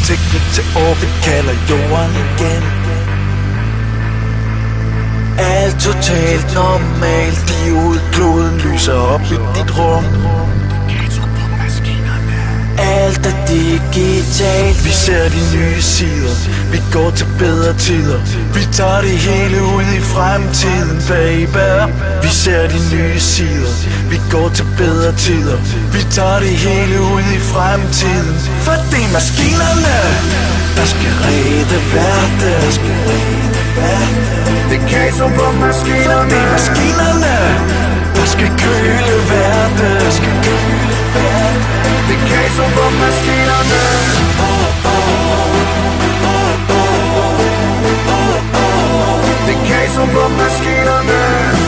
Teknik til orbit kalder jorden igen. Alt totalt normalt, diodkloden lyser op i dit rum. Alt er digitalt, vi ser de nye sider. Vi går til bedre tider. Vi tager det hele ud i fremtiden, baby. Vi ser de nye sider. Vi går til bedre tider. Vi tager det hele ud i fremtiden. For det er maskinerne, der skal redde verden. Det er kaso på maskinerne. Det er maskinerne, der skal køle verden. Det er kaso på maskinerne. Det er kaso på maskinerne.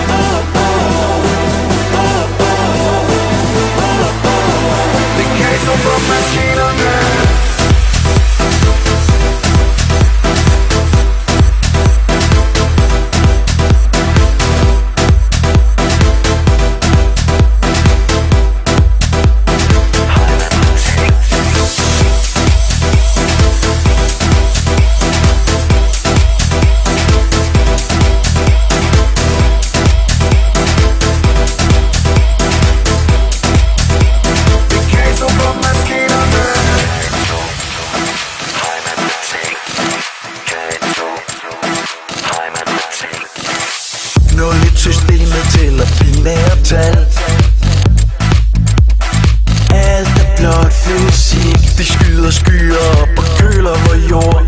Det er kaso på maskinerne. Systemet tæller binære tal. Alt er blot fysik. De skyder skyer op og køler vor jord.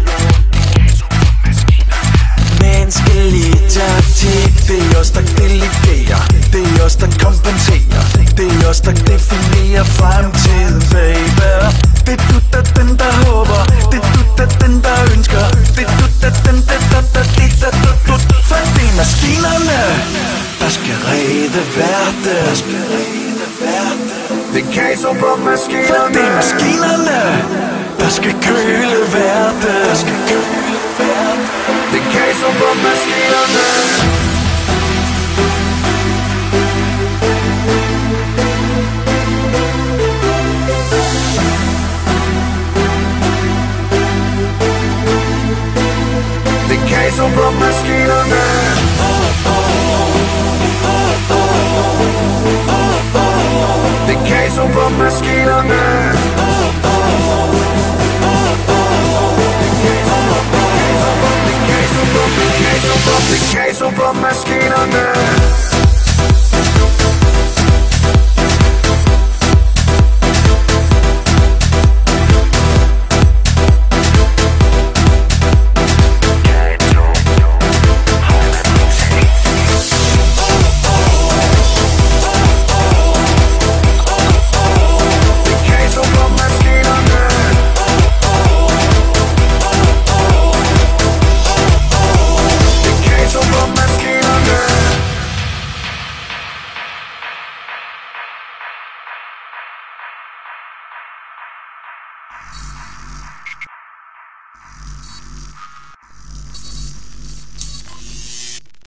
Menneskelig taktik. Det er os der delegerer. Det er os der kompenserer. Det er os der definerer fremtiden, baby. Det er du der den der håber. Det er du der den der ønsker. Det er du der den der for det er maskinerne, der skal redde verden. Det er kaso på maskinerne. For det er maskinerne, der skal køle